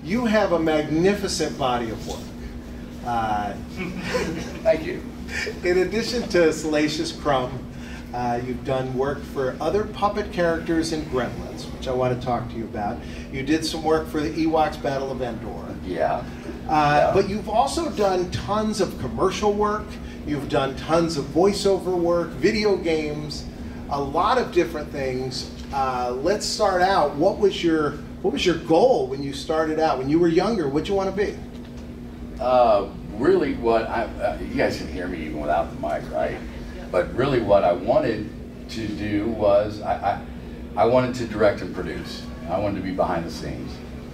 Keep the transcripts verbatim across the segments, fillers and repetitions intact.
you have a magnificent body of work. Uh, Thank you. In addition to Salacious Crumb, uh, you've done work for other puppet characters in Gremlins, which I want to talk to you about. You did some work for the Ewoks Battle of Endor. Yeah. Uh, yeah. But you've also done tons of commercial work. You've done tons of voiceover work, video games, a lot of different things. Uh, let's start out. What was your what was your goal when you started out? When you were younger, what'd you want to be? Uh, really, what I uh, you guys can hear me even without the mic, right? But really, what I wanted to do was I I, I wanted to direct and produce. I wanted to be behind the scenes,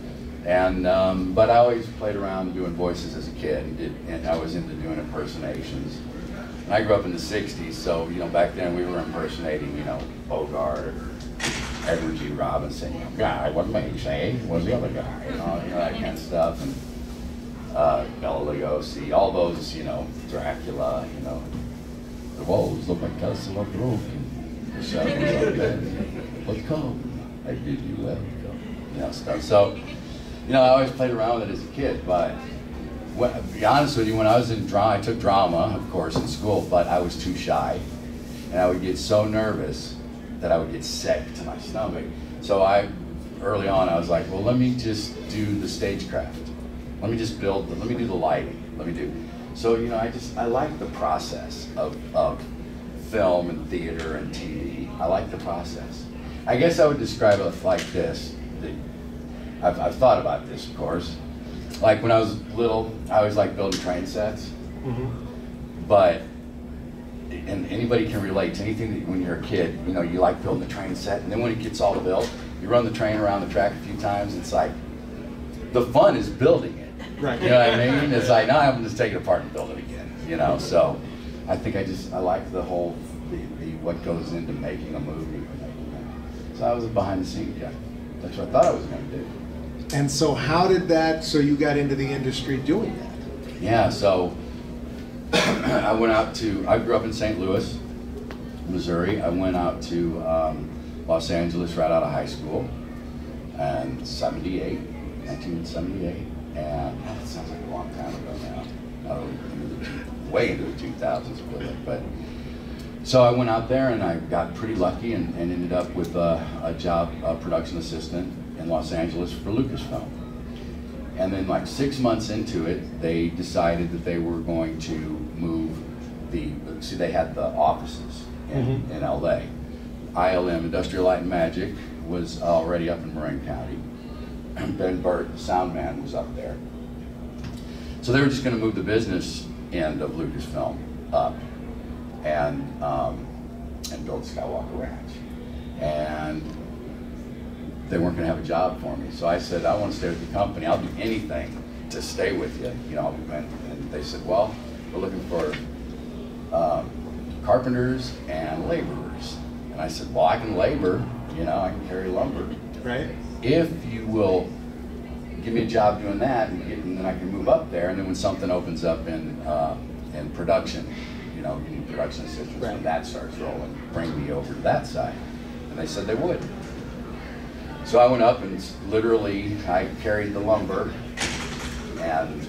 and um, but I always played around doing voices as a kid, and, did, and I was into doing impersonations. And I grew up in the sixties, so you know back then we were impersonating, you know, Bogart or Edward G. Robinson. You know, guy, what me say? What's the other guy? You know, you know that kind of stuff. And uh, Bela Lugosi, all those, you know, Dracula, you know, the walls look like castle of broken. The shadows are dead. But come, I bid you welcome. You know, stuff. So, you know, I always played around with it as a kid, but when, to be honest with you, when I was in drama, I took drama, of course, in school, but I was too shy. And I would get so nervous that I would get sick to my stomach. So I, early on, I was like, well, let me just do the stagecraft. Let me just build, the, let me do the lighting, let me do. So, you know, I just, I like the process of, of film and theater and T V. I like the process. I guess I would describe it like this. I've, I've thought about this, of course. Like when I was little, I always liked building train sets. Mm-hmm. But, and anybody can relate to anything that when you're a kid, you know, you like building a train set, and then when it gets all built, you run the train around the track a few times, it's like, the fun is building it. Right. You know what I mean? It's like, now I'm just taking it apart and build it again, you know? So I think I just, I like the whole, the, the what goes into making a movie. So I was a behind the scenes guy. That's what I thought I was going to do. And so how did that, so you got into the industry doing that? Yeah, so I went out to, I grew up in Saint Louis, Missouri. I went out to um, Los Angeles right out of high school in seventy-eight, nineteen seventy-eight. And oh, that sounds like a long time ago now. Oh, into the, way into the two thousands, really. But so I went out there and I got pretty lucky and, and ended up with a, a job, a production assistant in Los Angeles for Lucasfilm. And then like six months into it, they decided that they were going to move the, see they had the offices in, mm-hmm. in L A. I L M, Industrial Light and Magic, was already up in Marin County. Ben Burt, the sound man, was up there. So they were just going to move the business end of Lucasfilm up and, um, and build Skywalker Ranch. And they weren't going to have a job for me. So I said, I want to stay with the company. I'll do anything to stay with you. You know, and, and they said, well, we're looking for um, carpenters and laborers. And I said, well, I can labor. You know, I can carry lumber. Right. If you will give me a job doing that, and, get, and then I can move up there. And then when something opens up in uh, in production, you know, you need production assistants. Right. When that starts rolling, bring me over to that side. And they said they would. So I went up and literally I carried the lumber and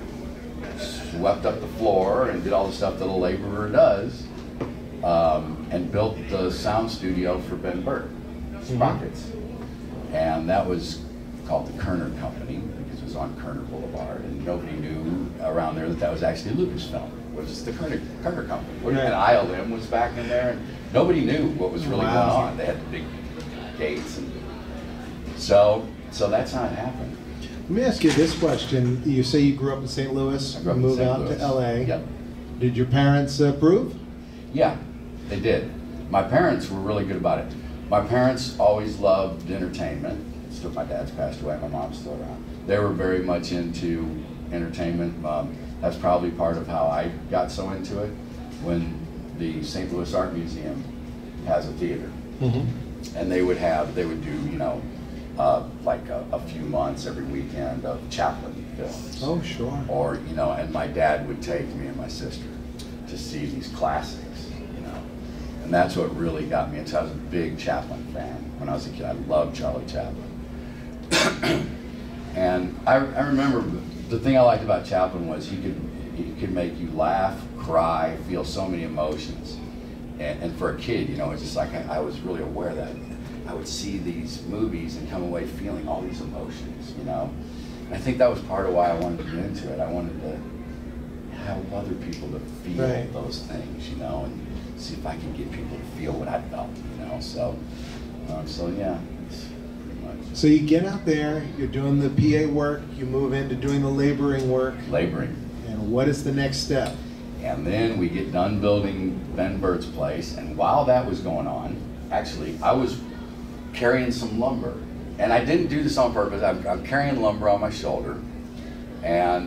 swept up the floor and did all the stuff that a laborer does, um, and built the sound studio for Ben Burt, Sprockets. Mm-hmm. And that was called the Kerner Company because it was on Kerner Boulevard, and nobody knew around there that that was actually Lucasfilm. It was just the Kerner, Kerner Company. Right. And I L M was back in there, and nobody knew what was really wow. going on. They had the big gates and So, so that's how it happened. Let me ask you this question. You say you grew up in Saint Louis, I grew up moved in Saint out Louis. to L A. Yep. Did your parents approve? Yeah, they did. My parents were really good about it. My parents always loved entertainment. Still, my dad's passed away, my mom's still around. They were very much into entertainment. Um, that's probably part of how I got so into it. When the Saint Louis Art Museum has a theater, mm-hmm. and they would have, they would do, you know, Uh, like a, a few months every weekend of Chaplin films. Oh, sure. Or, you know, and my dad would take me and my sister to see these classics, you know. And that's what really got me into. I was a big Chaplin fan when I was a kid. I loved Charlie Chaplin. And I, I remember the thing I liked about Chaplin was he could, he could make you laugh, cry, feel so many emotions. And, and for a kid, you know, it's just like I, I was really aware that I would see these movies and come away feeling all these emotions, you know. And I think that was part of why I wanted to get into it. I wanted to help other people to feel right. those things, you know, and see if I can get people to feel what I felt, you know. So, um, so yeah. It's much. So you get out there, you're doing the P A work, you move into doing the laboring work. Laboring. And what is the next step? And then we get done building Ben Burtt's place, and while that was going on, actually, I was carrying some lumber. And I didn't do this on purpose. I'm, I'm carrying lumber on my shoulder, and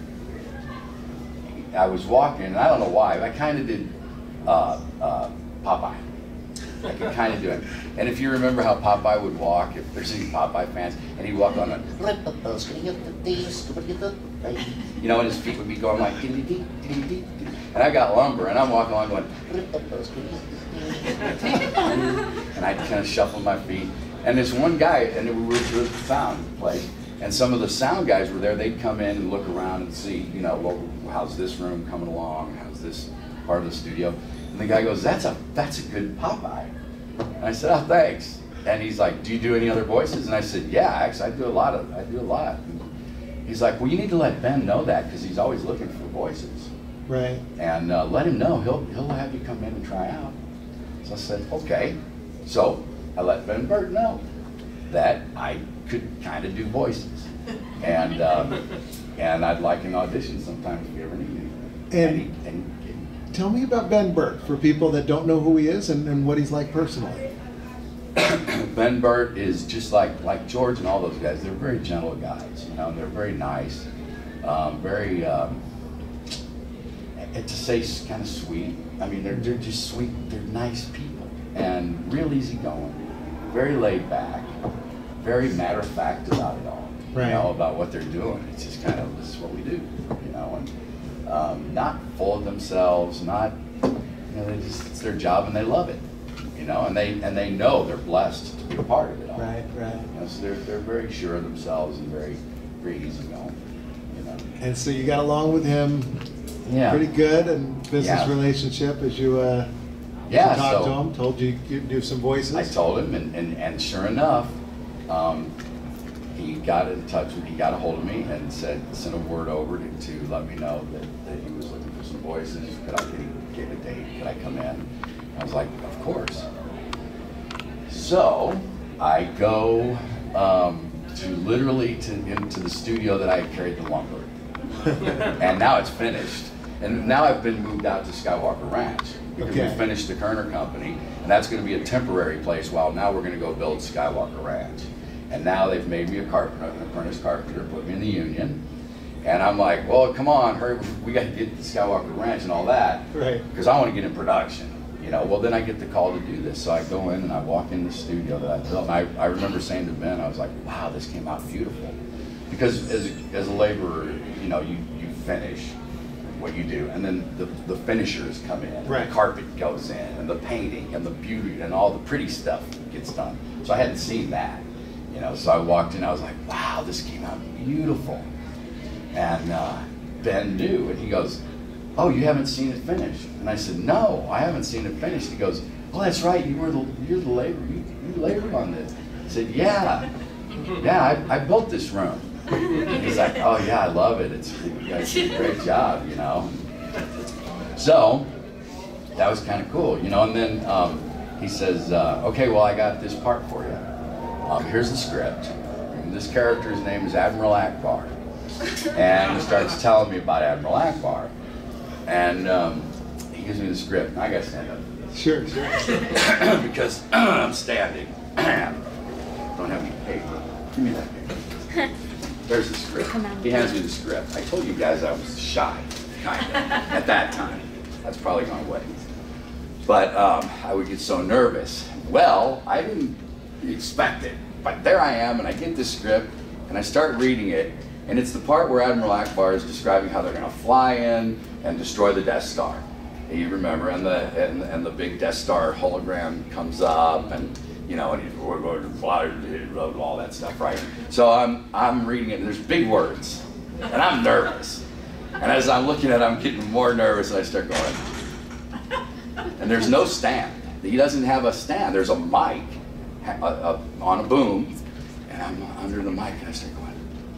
I was walking, and I don't know why, but I kind of did uh, uh, Popeye. I could kind of do it. And if you remember how Popeye would walk, if there's any Popeye fans, and he'd walk on a, you know, and his feet would be going like, and I got lumber, and I'm walking along going, and I'd kind of shuffle my feet. And this one guy, and we were to the sound place, and some of the sound guys were there. They'd come in and look around and see, you know, well, how's this room coming along? How's this part of the studio? And the guy goes, that's a that's a good Popeye. And I said, oh, thanks. And he's like, do you do any other voices? And I said, yeah, actually, I do a lot of, I do a lot. And he's like, well, you need to let Ben know that because he's always looking for voices. Right. And uh, let him know. He'll he'll have you come in and try out. So I said, okay. So I let Ben Burt know that I could kind of do voices, and um, and I'd like an audition sometimes if you ever need me. And, and, he, and tell me about Ben Burt for people that don't know who he is and, and what he's like personally. Ben Burt is just like like George and all those guys. They're very gentle guys, you know. And they're very nice, um, very um, and to say kind of sweet. I mean, they're they're just sweet. They're nice people and real easygoing. Very laid back, very matter of fact about it all. Right. You know, about what they're doing. It's just kind of, this is what we do, you know, and um, not full of themselves, not, you know, they just, it's their job and they love it, you know, and they and they know they're blessed to be a part of it all. Right, right. You know, so they're they're very sure of themselves and very very easygoing, you know. And so you got along with him, yeah, pretty good, and business yeah. relationship as you. Uh, Yeah, you talked so to him, told you you'd do some voices. I told him, and, and, and sure enough, um, he got in touch with, he got a hold of me and said, sent a word over to, to let me know that, that he was looking for some voices. Could I get, get a date? Could I come in? I was like, of course. So I go um, to literally to, into the studio that I had carried the lumber, and now it's finished. And now I've been moved out to Skywalker Ranch. Because okay. we finished the Kerner Company, and that's going to be a temporary place while now we're going to go build Skywalker Ranch. And now they've made me a carpenter, an apprentice carpenter, put me in the union, and I'm like, well, come on, hurry, we got to get to Skywalker Ranch and all that, right? Because I want to get in production, you know. Well, then I get the call to do this, so I go in and I walk in the studio that I built, and I, I remember saying to Ben, I was like, wow, this came out beautiful, because as a, as a laborer, you know, you you finish what you do, and then the, the finishers come in, and right. the carpet goes in, and the painting, and the beauty, and all the pretty stuff gets done. So I hadn't seen that, you know, so I walked in, I was like, wow, this came out beautiful. And uh, Ben knew, and he goes, oh, you haven't seen it finished? And I said, no, I haven't seen it finished. He goes, oh, that's right, you were the, you're the labor, you, you labored on this. I said, yeah, yeah, I, I built this room. And he's like, oh yeah, I love it. It's, you guys did a great job, you know. So that was kind of cool, you know. And then um, he says, uh, okay, well, I got this part for you. Um, here's the script. And this character's name is Admiral Akbar. And he starts telling me about Admiral Akbar. And um, he gives me the script. And I got to stand up. Sure, sure. Because I'm standing. Don't have any paper. Give me that paper. There's the script. He hands me the script. I told you guys I was shy, kind of, at that time. That's probably gone away. But um, I would get so nervous. Well, I didn't expect it. But there I am, and I get this script, and I start reading it, and it's the part where Admiral Akbar is describing how they're going to fly in and destroy the Death Star. You remember, and the and, and the big Death Star hologram comes up, and you know, and he's we're going to fly, all that stuff, right? So I'm I'm reading it, and there's big words, and I'm nervous. And as I'm looking at it, I'm getting more nervous, and I start going. And there's no stand. He doesn't have a stand. There's a mic a, a, on a boom, and I'm under the mic, and I start going.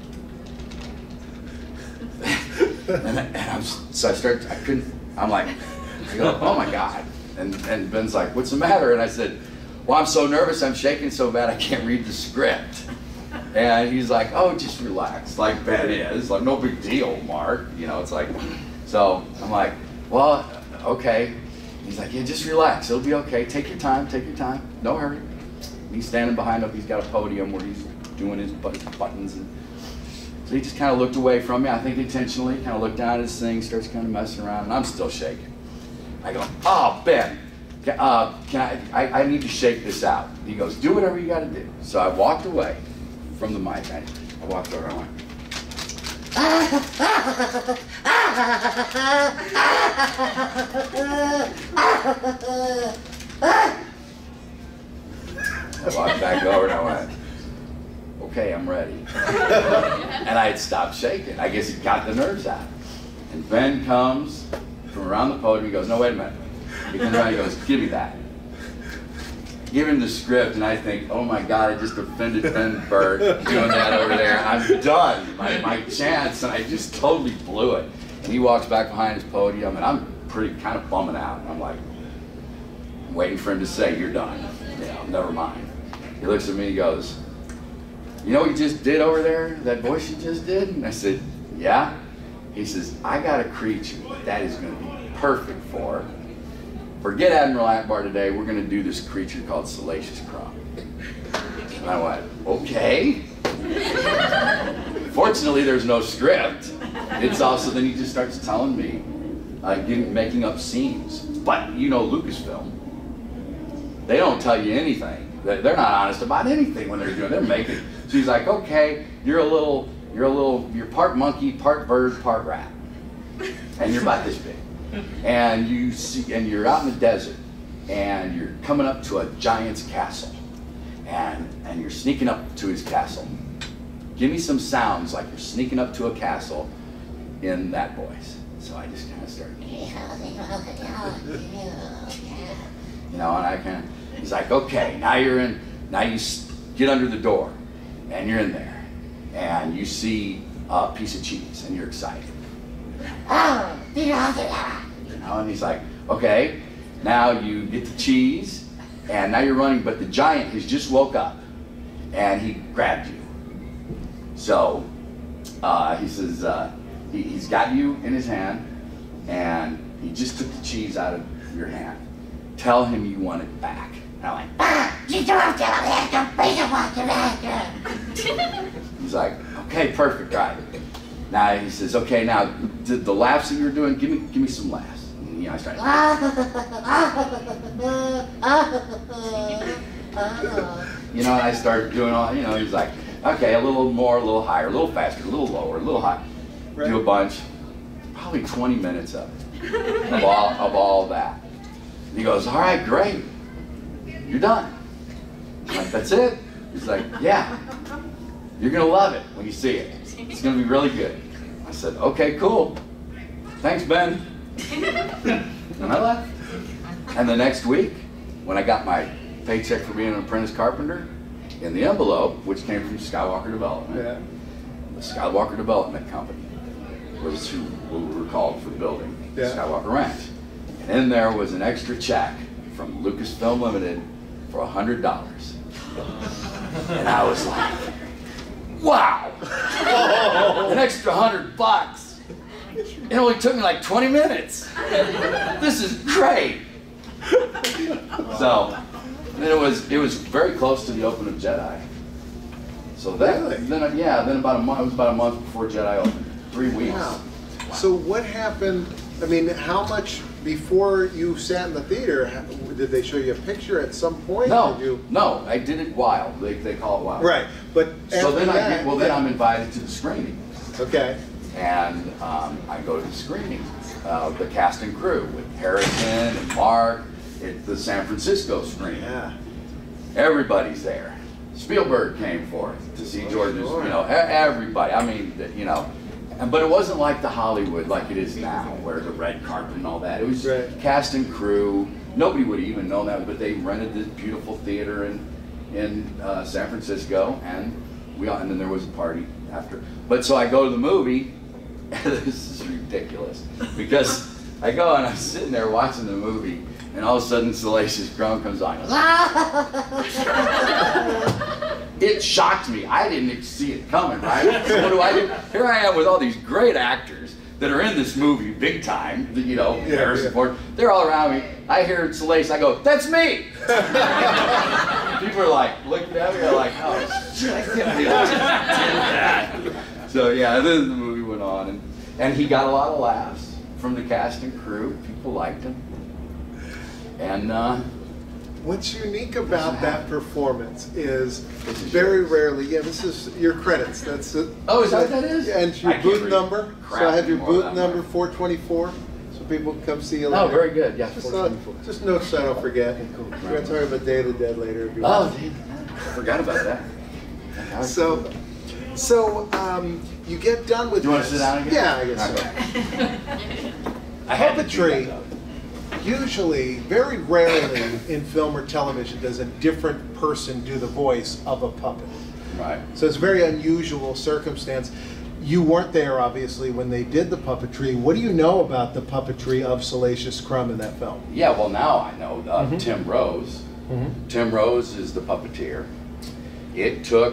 and, and I'm so I start. I couldn't. I'm like, I go, oh my God. And and Ben's like, what's the matter? And I said, well, I'm so nervous. I'm shaking so bad I can't read the script. And he's like, oh, just relax, like Ben is. Like, no big deal, Mark. You know, it's like, so I'm like, well, okay. He's like, yeah, just relax. It'll be okay. Take your time, take your time. No hurry. He's standing behind him. He's got a podium where he's doing his buttons. And so he just kind of looked away from me, I think intentionally, kind of looked down at his thing, starts kind of messing around, and I'm still shaking. I go, oh, Ben, can, uh, can I, I, I need to shake this out. He goes, do whatever you got to do. So I walked away from the mic. I, I walked over, I went, I walked back over and I went, okay, I'm ready. And I had stopped shaking. I guess he got the nerves out. And Ben comes from around the podium. He goes, no, wait a minute. He comes around, he goes, give me that. Give him the script, and I think, oh my God, I just offended Ben Burt doing that over there. I'm done, my, my chance, and I just totally blew it. And he walks back behind his podium, and I'm pretty kind of bumming out. And I'm like, I'm waiting for him to say, you're done. You know, never mind. He looks at me, he goes, you know what you just did over there, that voice you just did? And I said, yeah. He says, I got a creature that is going to be perfect for her. Forget Admiral Akbar today, we're going to do this creature called Salacious Crumb. And I went, okay. Fortunately, there's no script. It's also, then he just starts telling me, uh, getting, making up scenes. But you know Lucasfilm, they don't tell you anything. They're not honest about anything when they're doing, they're making. So he's like, okay, you're a little, you're a little, you're part monkey, part bird, part rat. And you're about this big. And you see, and you're out in the desert, and you're coming up to a giant's castle, and and you're sneaking up to his castle. Give me some sounds like you're sneaking up to a castle in that voice. So I just kind of started, you know, and I kind of, he's like, okay, now you're in, now you get under the door, and you're in there, and you see a piece of cheese, and you're excited. You know, and he's like, okay, now you get the cheese, and now you're running, but the giant has just woke up, and he grabbed you. So uh, he says, uh, he, he's got you in his hand, and he just took the cheese out of your hand. Tell him you want it back. And I'm like, ah, he's like, okay, perfect, right. Now he says, okay, now the, the laughs that you were doing, give me, give me some laughs. And, you know, I started. You know, and I started doing all. You know, he's like, okay, a little more, a little higher, a little faster, a little lower, a little higher. Right. Do a bunch, probably twenty minutes of it, of all of all that. And he goes, all right, great, you're done. I'm like, that's it? He's like, yeah, you're gonna love it when you see it. It's gonna be really good. I said, okay, cool. Thanks, Ben. And I left. And the next week, when I got my paycheck for being an apprentice carpenter, in the envelope, which came from Skywalker Development, yeah. The Skywalker Development Company was who we were called for the building, yeah. Skywalker Ranch. And in there was an extra check from Lucasfilm Limited for a hundred dollars. And I was like, wow, an extra hundred bucks. It only took me like twenty minutes. This is great. So then it was it was very close to the open of Jedi. So then, really? then yeah, then about a month. It was about a month before Jedi opened. Three weeks. Wow. Wow. So what happened? I mean, how much before you sat in the theater? Did they show you a picture at some point? No, did you... no, I did it wild. They they call it wild. Right, but so then that, I get, well then I'm invited to the screening. Okay. And um, I go to the screening of the cast and crew with Harrison and Mark at the San Francisco screening. Yeah. everybody's there. Spielberg came forth to see George's, you know, everybody. I mean, you know, but it wasn't like the Hollywood like it is now, where the red carpet and all that. It was right. Cast and crew. Nobody would even know that, but they rented this beautiful theater in in uh, San Francisco, and we and then there was a party after. But so I go to the movie, and this is ridiculous because I go and I'm sitting there watching the movie. And all of a sudden, Salacious Crumb comes on. Goes, ah! It shocked me. I didn't see it coming, right? So what do I do? Here I am with all these great actors that are in this movie big time, you know, yeah, Harrison Ford. Yeah. They're all around me. I hear Salacious, I go, that's me! People are like, looking at me, they're like, oh, shit, I can't believe I did that. So yeah, then the movie went on. And, and he got a lot of laughs from the cast and crew. People liked him. And uh, what's unique about that performance is very yours. rarely, yeah, this is your credits. That's it. Oh, is that what that is? And your booth number. So I have your booth number four twenty-four, so people can come see you later. Oh, very good. Yeah, just, uh, just notes so I don't forget. Okay, cool. We're going to talk about Day of the Dead later. If you oh, want. I forgot about that. So, so um, you get done with. Do you want to sit down again? Yeah, I guess so. I have a tree. Usually, very rarely in film or television does a different person do the voice of a puppet. Right. So it's a very unusual circumstance. You weren't there, obviously, when they did the puppetry. What do you know about the puppetry of Salacious Crumb in that film? Yeah, well, now I know uh, mm-hmm. Tim Rose. Mm-hmm. Tim Rose is the puppeteer. It took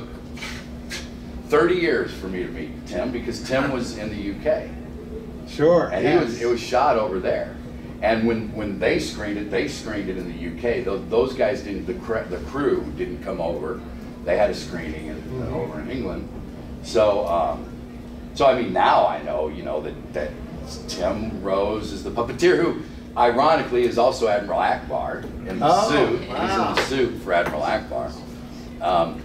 thirty years for me to meet Tim because Tim was in the U K. Sure. And yes. he was, it was shot over there. And when, when they screened it, they screened it in the U K. Those, those guys didn't, the, cre the crew didn't come over. They had a screening in, mm-hmm. over in England. So, um, so I mean, now I know, you know, that, that Tim Rose is the puppeteer who, ironically, is also Admiral Akbar in the oh, suit. Wow. He's in the suit for Admiral Akbar. Um,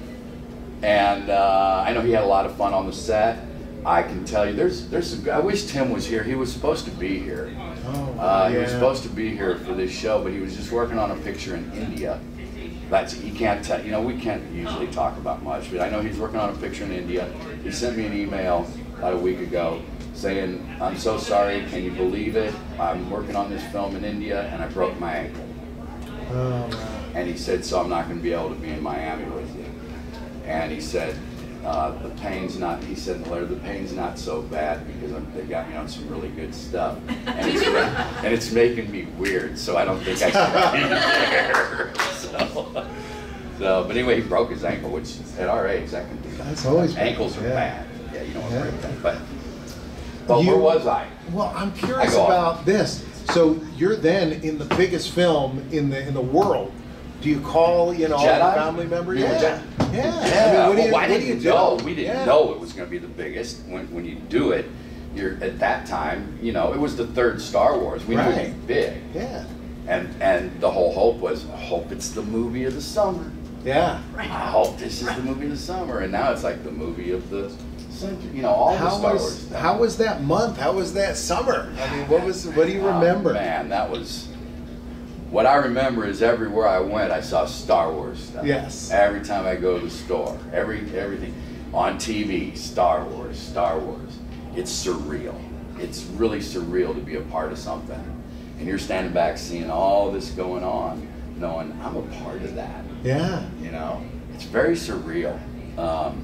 and uh, I know he had a lot of fun on the set. I can tell you, there's there's some. I wish Tim was here. He was supposed to be here. Oh, uh, yeah. He was supposed to be here for this show, but he was just working on a picture in India. That's he can't tell. You know, we can't usually talk about much, but I know he's working on a picture in India. He sent me an email about a week ago saying, "I'm so sorry. Can you believe it? I'm working on this film in India, and I broke my ankle." Oh, wow. And he said, "So I'm not going to be able to be in Miami with you." And he said. Uh, the pain's not, he said in the letter, the pain's not so bad because I'm, they got me on some really good stuff. And it's, and it's making me weird, so I don't think I should be there. So, so, but anyway, he broke his ankle, which at our age, that can be That's always ankles bad. are Yeah. bad. Yeah, you don't want to Yeah. break that. But, but You- where was I? Well, I'm curious I go about this. So you're then in the biggest film in the in the world. Do you call, you know, all Jedi? your family members? You were Yeah. Jedi? Yeah. Yeah, I mean, what do well, you, I what do didn't you do? know. We didn't Yeah. know it was going to be the biggest. When when you do it, you're at that time. You know, it was the third Star Wars. We knew it Right. was big, Yeah. and and the whole hope was, I hope it's the movie of the summer. Yeah. I hope this is the movie of the summer, and now it's like the movie of the century. You know, all the How Star was Wars stuff. how was that month? How was that summer? I mean, what was what do you Oh, remember? man, that was. What I remember is everywhere I went, I saw Star Wars stuff. Yes. Every time I go to the store, every everything on T V, Star Wars, Star Wars. It's surreal. It's really surreal to be a part of something, and you're standing back seeing all this going on, knowing I'm a part of that. Yeah. You know, it's very surreal. Um,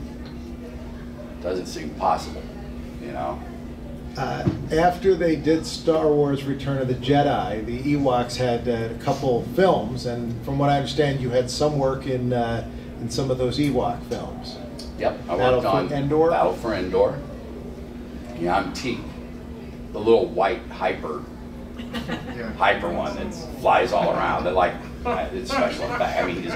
doesn't seem possible. You know. Uh, after they did Star Wars Return of the Jedi, the Ewoks had uh, a couple films, and from what I understand, you had some work in uh, in some of those Ewok films. Yep, I Battle worked for on Endor? Battle for Endor. Yeah, I'm Teak, the little white hyper, hyper one that flies all around. That like uh, it's special effect. I mean, he's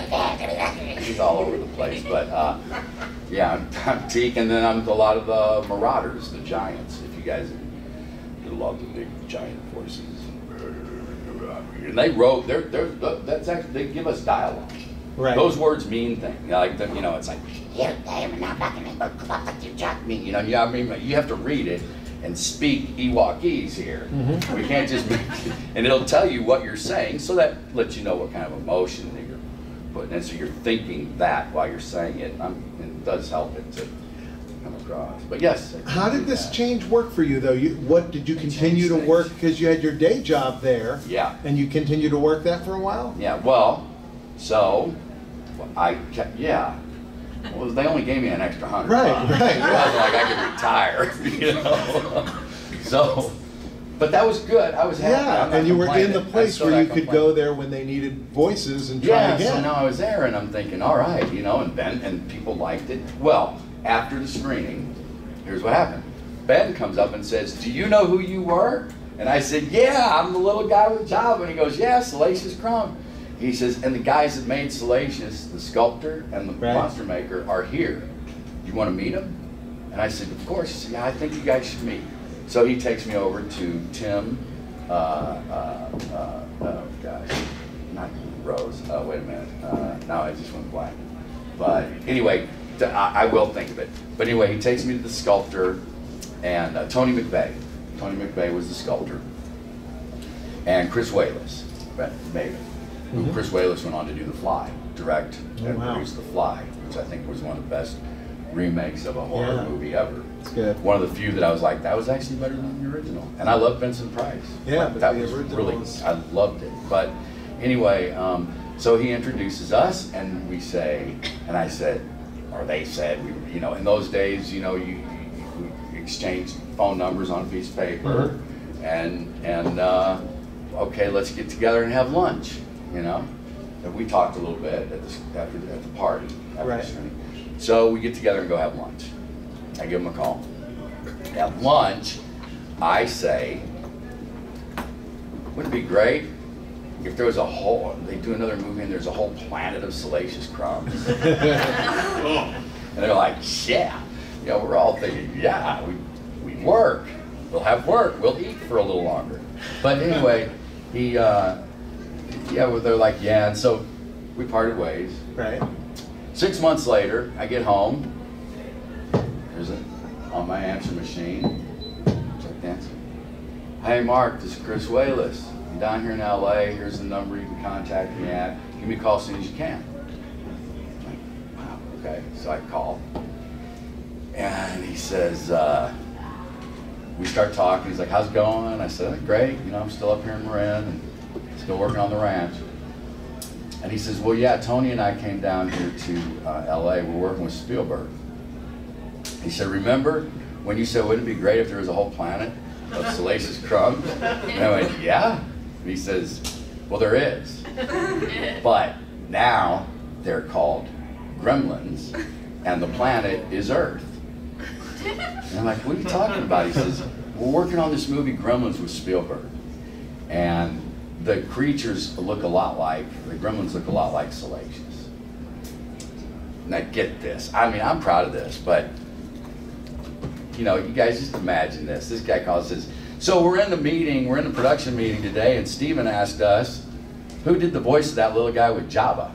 he's all over the place. But uh, yeah, I'm, I'm Teak, and then I'm a lot of the Marauders, the giants. If you guys love the big giant forces, and they wrote. They're they're that's actually they give us dialogue. Right. Those words mean things. Like the, you know, it's like you know, you know, I mean, you have to read it and speak Ewokese here. Mm-hmm. We can't just make, and it'll tell you what you're saying, so that lets you know what kind of emotion that you're putting in. So you're thinking that while you're saying it. I'm, it does help it to come across. But yes. How did this that. change work for you, though? You, what did you continue to things. work because you had your day job there? Yeah. And you continue to work that for a while? Yeah. Well, so I kept. Yeah. Well, they only gave me an extra hundred. Right. Bucks. Right. It wasn't like I could retire. You know. So. But that was good. I was happy. Yeah, and you were in the place where you could go there when they needed voices and try yeah, again. Yeah, so now I was there, and I'm thinking, all right, you know, and Ben, and people liked it. Well, after the screening, here's what happened. Ben comes up and says, do you know who you were? And I said, yeah, I'm the little guy with Java. And he goes, yeah, Salacious Crumb. He says, and the guys that made Salacious, the sculptor and the right. monster maker, are here. You want to meet them? And I said, of course. He said, yeah, I think you guys should meet. So he takes me over to Tim, uh, uh, uh, oh gosh, not Rose, uh, wait a minute, uh, now I just went blank. But anyway, I, I will think of it. But anyway, he takes me to the sculptor, and uh, Tony McVeigh. Tony McVeigh was the sculptor. And Chris Wayless, maybe. Mm-hmm. Who Chris Wayless went on to do The Fly, direct oh, and wow. produce The Fly, which I think was one of the best remakes of a horror yeah. movie ever. It's good. One of the few that I was like, that was actually better than the original. And I love Vincent Price. Yeah, like, but that the was original really, was... I loved it. But anyway, um, so he introduces us, and we say, and I said, or they said, we, you know, in those days, you know, you, you we exchanged phone numbers on a piece of paper, mm-hmm. and and uh, okay, let's get together and have lunch, you know. And we talked a little bit at the after at the party. After right. the so we get together and go have lunch. I give him a call. At lunch, I say, wouldn't it be great if there was a whole, they do another movie and there's a whole planet of Salacious Crumbs? And they're like, yeah. You know, we're all thinking, yeah, we, we work. We'll have work. We'll eat for a little longer. But anyway, he, uh, yeah, well, they're like, yeah. And so we parted ways. Right. Six months later, I get home. There's it on my answer machine. Check the answer. Hey, Mark, this is Chris Wayless. I'm down here in L A. Here's the number you can contact me at. Give me a call as soon as you can. I'm like, wow, okay. So I call. And he says, uh, we start talking. He's like, how's it going? I said, oh, great. You know, I'm still up here in Marin and still working on the ranch. And he says, well, yeah, Tony and I came down here to uh, L A. We're working with Spielberg. He said, remember when you said, wouldn't it be great if there was a whole planet of Salacious Crumb? And I went, yeah. And he says, well, there is. But now they're called Gremlins, and the planet is Earth. And I'm like, what are you talking about? He says, we're working on this movie, Gremlins, with Spielberg. And the creatures look a lot like, the gremlins look a lot like Salacious. Now get this, I mean, I'm proud of this, but you know, you guys just imagine this. This guy calls this, so we're in the meeting, we're in the production meeting today, and Steven asked us, who did the voice of that little guy with Java?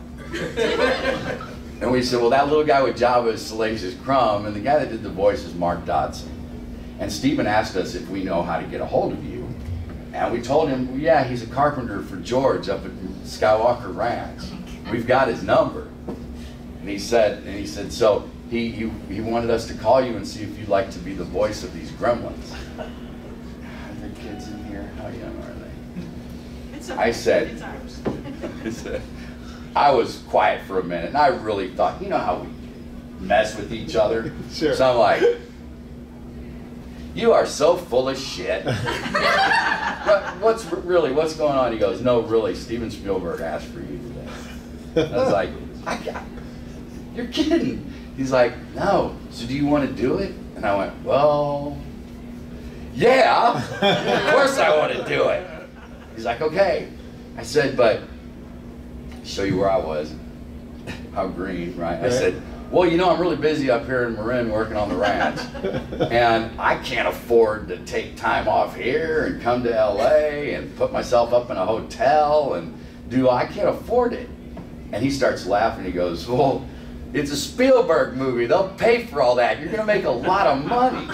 And we said, well, that little guy with Java is Salacious Crumb, and the guy that did the voice is Mark Dodson. And Steven asked us if we know how to get a hold of you. And we told him, well, yeah, he's a carpenter for George up at Skywalker Ranch. We've got his number. And he said, and he said, so he, he, he wanted us to call you and see if you'd like to be the voice of these gremlins. Are there kids in here? How young are they? It's okay. I said, it's ours. I said, I was quiet for a minute, and I really thought, you know how we mess with each other? Sure. So I'm like, you are so full of shit. what, what's really, what's going on? He goes, no, really, Steven Spielberg asked for you today. I was like, I got, you're kidding. He's like, no, so do you want to do it? And I went, well, yeah, of course I want to do it. He's like, okay. I said, but, show you where I was, how green, right? I said, well, you know, I'm really busy up here in Marin working on the ranch, and I can't afford to take time off here and come to L A and put myself up in a hotel and do, I can't afford it. And he starts laughing. He goes, well, it's a Spielberg movie. They'll pay for all that. You're going to make a lot of money.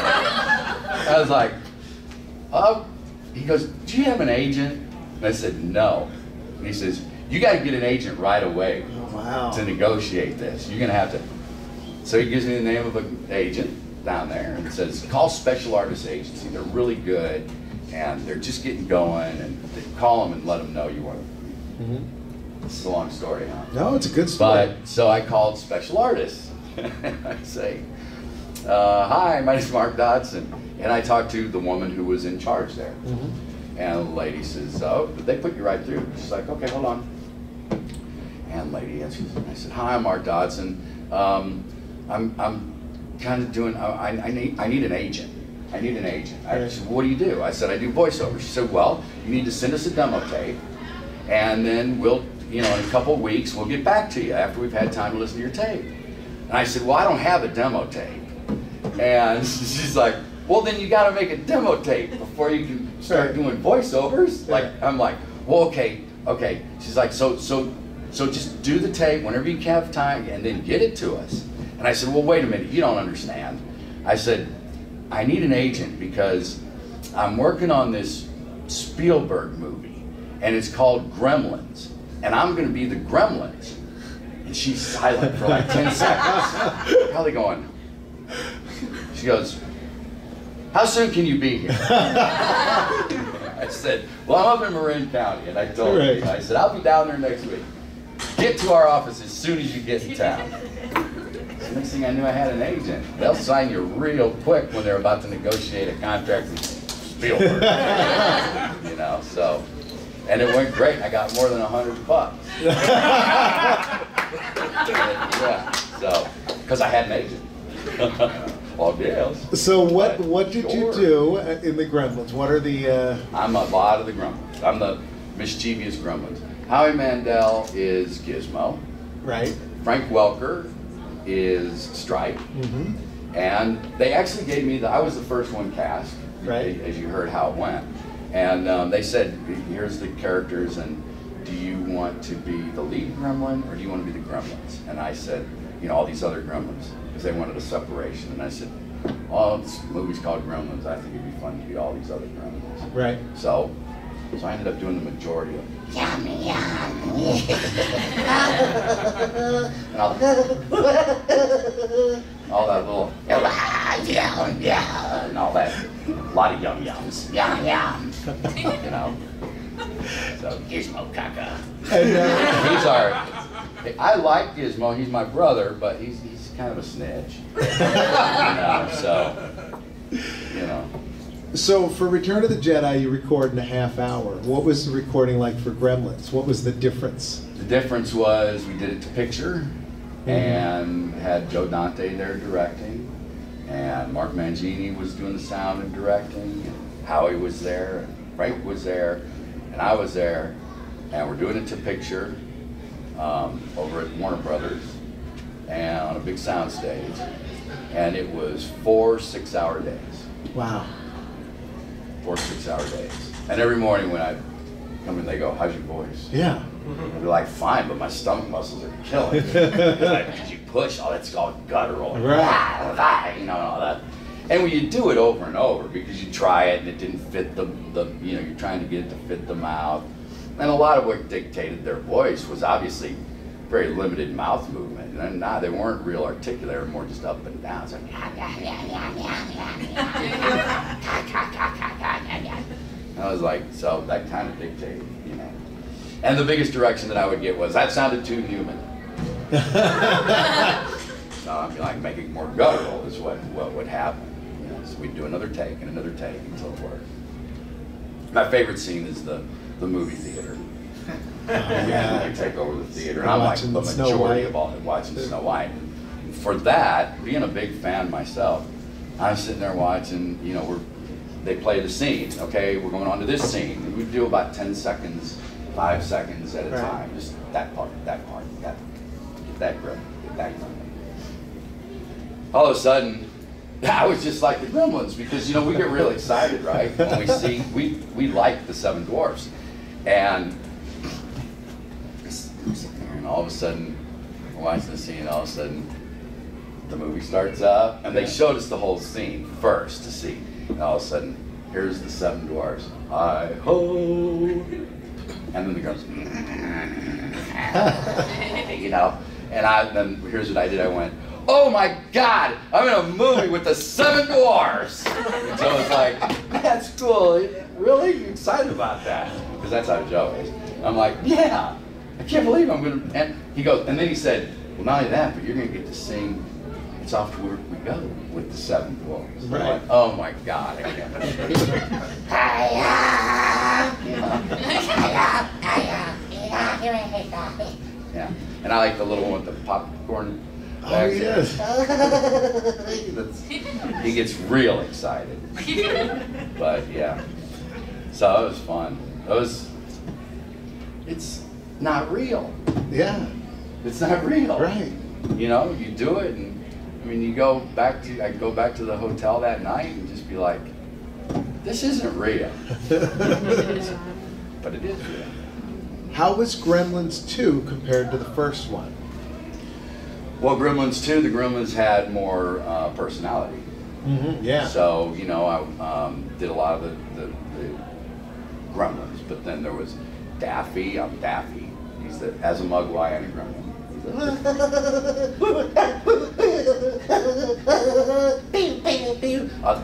I was like, oh. He goes, do you have an agent? And I said, no. And he says, you got to get an agent right away Oh, wow. to negotiate this. You're gonna have to. So he gives me the name of an agent down there and says, call Special Artist Agency. They're really good and they're just getting going, and they call them and let them know you want to. Mm-hmm. This is a long story, huh? No, it's a good story. But so I called Special Artists. I say, uh, hi, my name's Mark Dodson. And I talked to the woman who was in charge there. Mm-hmm. And the lady says, oh, did they put you right through? She's like, okay, hold on. And the lady answers, I said, hi, I'm Mark Dodson. Um, I'm, I'm kind of doing, I, I, need, I need an agent. I need an agent. I said, what do you do? I said, I do voiceover. She said, well, you need to send us a demo tape, and then we'll, you know, in a couple of weeks, we'll get back to you after we've had time to listen to your tape. And I said, well, I don't have a demo tape. And she's like, well, then you got to make a demo tape before you can start doing voiceovers. Like, I'm like, well, okay, okay. She's like, so, so, so just do the tape whenever you have time, and then get it to us. And I said, well, wait a minute, you don't understand. I said, I need an agent because I'm working on this Spielberg movie, and it's called Gremlins, and I'm going to be the Gremlins. And she's silent for like ten seconds, probably going. She goes, how soon can you be here? I said, well, I'm up in Marin County, and I told her, I said, I'll be down there next week. Get to our office as soon as you get in town. So next thing I knew, I had an agent. They'll sign you real quick when they're about to negotiate a contract with Spielberg. You know, so, and it went great. I got more than a hundred bucks. Yeah, so, because I had an agent. Well, yes. So what what did Sure. you do in the Gremlins? What are the? Uh... I'm a lot of the Gremlins. I'm the mischievous Gremlins. Howie Mandel is Gizmo. Right. Frank Welker is Stripe. Mm-hmm. And they actually gave me the. I was the first one cast. Right. As you heard how it went. And um, they said, here's the characters, and do you want to be the lead Gremlin or do you want to be the Gremlins? And I said, you know, all these other Gremlins. Because they wanted a separation, and I said, "Oh, this movie's called Gremlins. I think it'd be fun to be all these other Gremlins." Right. So, so I ended up doing the majority of them. Yummy, yummy. And all, all that little, yum, yum, and all that, a lot of yum yums, yum yum. You know. So Gizmo Kaka. And, uh, he's our. I like Gizmo. He's my brother, but he's he's kind of a snitch. You know, so, you know. So for Return of the Jedi, you record in a half hour. What was the recording like for Gremlins? What was the difference? The difference was we did it to picture, mm-hmm. and had Joe Dante there directing, and Mark Mangini was doing the sound and directing, and Howie was there, and Frank was there, and I was there, and we're doing it to picture. Um, over at Warner Brothers, and on a big sound stage, and it was four six-hour days. Wow. Four six-hour days. And every morning when I come in, they go, "How's your voice?" Yeah. I'd be like, "Fine, but my stomach muscles are killing me." Because you push, oh, that's called guttural, right? You know, and all that. And when you do it over and over, because you try it and it didn't fit the, the, you know, you're trying to get it to fit the mouth. And a lot of what dictated their voice was obviously very limited mouth movement. And nah, they weren't real articulate, they were more just up and down. It's like, I was like, so that kind of dictated, you know. And the biggest direction that I would get was, that sounded too human. So I'd be like, making it more guttural is what, what would happen. You know, so we'd do another take and another take until it worked. My favorite scene is the the movie theater. Oh, yeah. They take over the theater, and I'm like the majority of all watching Snow White. And for that, being a big fan myself, I'm sitting there watching. You know, we're they play the scene. Okay, we're going on to this scene. And we do about ten seconds, five seconds at a right. time. Just that part, that part, that get that grip, get that grip. All of a sudden, I was just like the Gremlins, because you know we get real excited, right? When we see we we like the Seven Dwarfs. And, and all of a sudden, we're watching the scene, and all of a sudden, the movie starts up, and they showed us the whole scene first to see. And all of a sudden, here's the Seven Dwarfs. Hi ho! And then the girls, you know. And I then here's what I did. I went, oh my God, I'm in a movie with the seven dwarfs. And Joe was like, that's cool. Really? You excited about that? Because that's how Joe is. I'm like, yeah. I can't believe I'm gonna. And he goes, and then he said, well, not only that, but you're gonna get to sing "It's Off to Where We Go" with the seven dwarfs. Right. Like, oh my God, I can't believe it. Yeah, and I like the little one with the popcorn. Oh, yes. He gets real excited. But yeah, so it was fun. It was. It's not real. Yeah. It's not real. Right. You know, you do it, and I mean, you go back to. I go back to the hotel that night and just be like, "This isn't real," but it is real. How was Gremlins two compared to the first one? Well, Gremlins two, the Gremlins had more uh, personality. Mm-hmm. Yeah. So, you know, I um, did a lot of the, the, the Gremlins, but then there was Daffy. I'm Daffy. He's the as a Mugwai and a Gremlin. uh,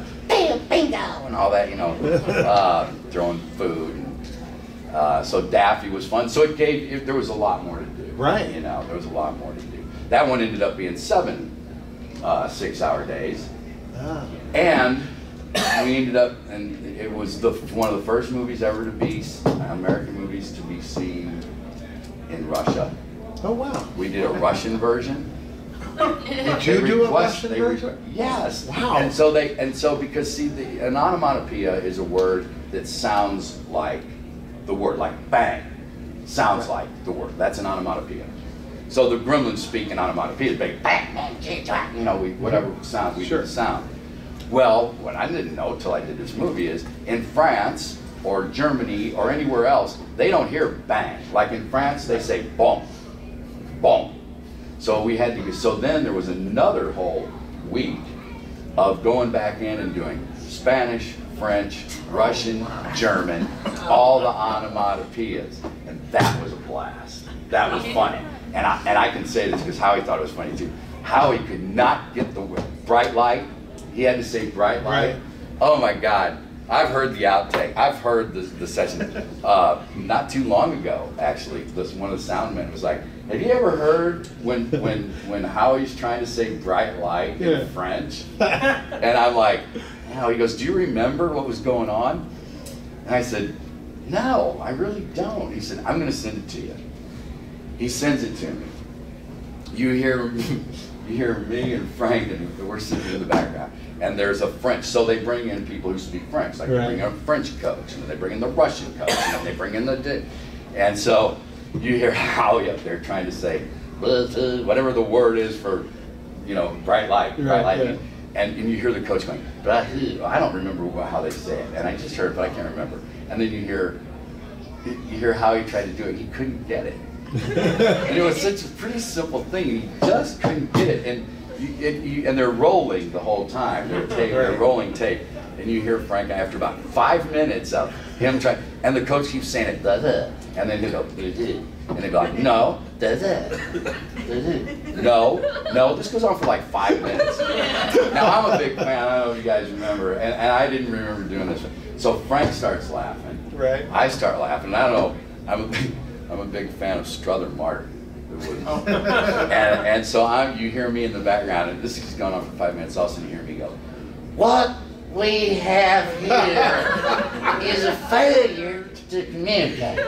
and all that, you know, uh, throwing food. And, uh, so Daffy was fun. So it gave. It, there was a lot more to do. Right. You know, there was a lot more to do. That one ended up being seven uh, six-hour days, Ah. and we ended up, and it was the one of the first movies ever to be American movies to be seen in Russia. Oh wow. We did a Russian version. Did you do a Russian they version? requ- yes. Wow. And so they, and so because see, the an onomatopoeia is a word that sounds like the word, like bang, sounds Right. like the word. That's an onomatopoeia. So the Gremlins speak in onomatopoeia, big bang, bang, you know, we, whatever sound we Sure. do sound. Well, what I didn't know till I did this movie is in France or Germany or anywhere else, they don't hear bang. Like in France, they say boom, boom. So we had to. So then there was another whole week of going back in and doing Spanish, French, Russian, German, all the onomatopoeias, and that was a blast. That was funny. And I, and I can say this because Howie thought it was funny too. Howie could not get the bright light. He had to say bright light. Right. Oh my God. I've heard the outtake. I've heard the, the session. Uh, not too long ago, actually, this, one of the sound men was like, have you ever heard when when when Howie's trying to say bright light in Yeah. French? And I'm like, no. He goes, do you remember what was going on? And I said, no, I really don't. He said, I'm going to send it to you. He sends it to me. You hear, you hear me and Frank, and we're sitting in the background. And there's a French, so they bring in people who speak French. Like Right. they bring in a French coach, and then they bring in the Russian coach, and then they bring in the, and so you hear Howie up there trying to say, whatever the word is for, you know, bright light, bright Right, light. yeah. And, and you hear the coach going, I don't remember how they say it. And I just heard it, but I can't remember. And then you hear, you hear how he tried to do it. He couldn't get it. And it was such a pretty simple thing. He just couldn't get it. And you, it, you, and they're rolling the whole time. They're, tape, they're rolling tape. And you hear Frank after about five minutes of him trying, and the coach keeps saying it, da da, and then he'll go, da da, and they'd be like, no, da da, da da, no, no. This goes on for like five minutes. Now I'm a big fan. I don't know if you guys remember, and, and I didn't remember doing this. So Frank starts laughing. Right. I start laughing. I don't know. I'm a big, I'm a big fan of Strother Martin. and, and so I'm, you hear me in the background, and this is going on for five minutes. All of a sudden, you hear me go, "What we have here is a failure to communicate."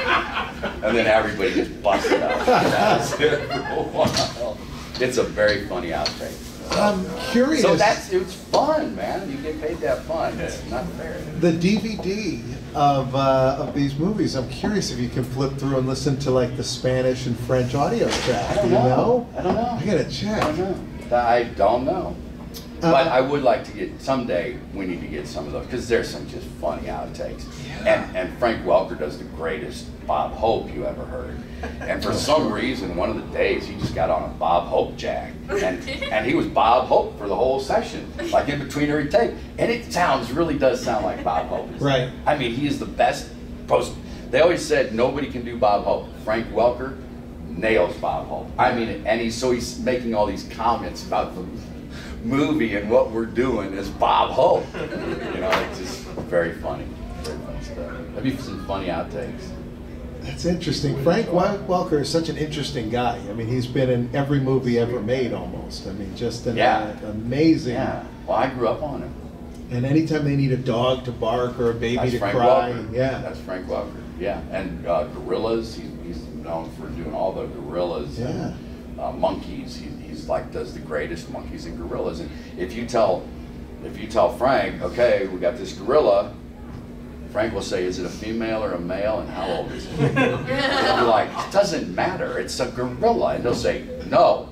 And then everybody just busted out. That was it for a while. It's a very funny outtake. I'm curious. So that's, it's fun, man. You get paid to have fun. It's not fair. The D V D of uh, of these movies. I'm curious if you can flip through and listen to like the Spanish and French audio track. I don't Do you know. know? I don't know. I gotta check. I don't know. I don't know. Uh, But I would like to get, someday we need to get some of those, because there's some just funny outtakes. Yeah. And, and Frank Welker does the greatest Bob Hope you ever heard. And for some reason, one of the days, he just got on a Bob Hope jack. And, and he was Bob Hope for the whole session, like in between every take. And it sounds, really does sound like Bob Hope. Right. I mean, he is the best post. They always said nobody can do Bob Hope. Frank Welker nails Bob Hope. I mean, and he's so he's making all these comments about the movie and what we're doing as Bob Hope. You know, it's just very funny. Very funny stuff. That'd be some funny outtakes. That's interesting. Frank Welker is such an interesting guy. I mean, he's been in every movie ever made almost. I mean, just an Yeah. uh, amazing. Yeah. Well, I grew up on him. And anytime they need a dog to bark or a baby That's to Frank cry, Welker. yeah. That's Frank Welker. Yeah. And uh, gorillas. He, he's known for doing all the gorillas. Yeah. And, uh, monkeys. He, he's like does the greatest monkeys and gorillas. And if you tell, if you tell Frank, okay, we got this gorilla. Frank will say, is it a female or a male, and how old is it? And I'm like, it doesn't matter, it's a gorilla. And they'll say, no,